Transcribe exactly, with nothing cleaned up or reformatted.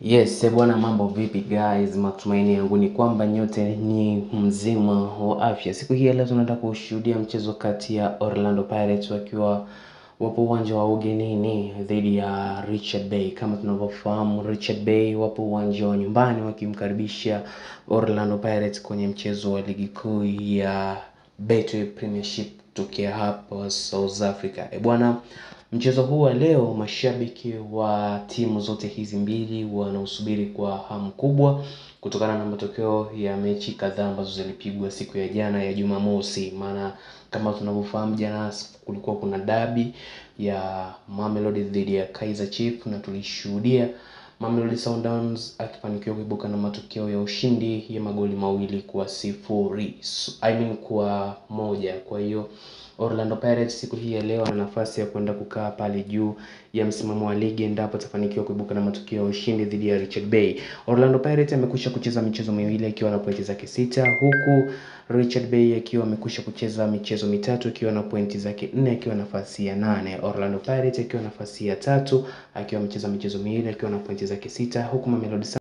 Yes, bwana, mambo vipi guys? Matumaini yangu ni kwamba nyote ni mzima wa afya. Siku hii leo tunataka kushuhudia mchezo kati ya Orlando Pirates wakiwa wapo uwanja wa ugenini dhidi ya Richards Bay. Kama tunavyofahamu, Richards Bay wapo uwanja wa nyumbani wakimkaribisha Orlando Pirates kwenye mchezo wa ligi kuu ya Betway Premiership kutokea hapa South Africa. E bwana, mchezo huu wa leo mashabiki wa timu zote hizi mbili wanausubiri kwa hamu kubwa kutokana na matokeo ya mechi kadhaa ambazo zilipigwa siku ya jana ya Jumamosi. Maana kama tunavyofahamu, jana kulikuwa kuna derby ya Mamelodi dhidi ya Kaizer Chiefs na tulishuhudia Mamelodi Sundowns akifanikiwa kuibuka na matokeo ya ushindi ya magoli mawili kwa sifuri. I mean kwa moja. Kwa hiyo Orlando Pirates siku hii ya leo ana nafasi ya kwenda kukaa pale juu ya msimamo wa ligi endapo atafanikiwa kuibuka na matokeo ya ushindi dhidi ya Richards Bay. Orlando Pirates amekwisha kucheza michezo miwili akiwa na pointi zake sita, huku Richards Bay akiwa amekwisha kucheza michezo mitatu akiwa na pointi zake nne akiwa nafasi ya nane. Orlando Pirates akiwa nafasi ya tatu akiwa amecheza michezo miwili akiwa na pointi zake sita, huku Mamelodi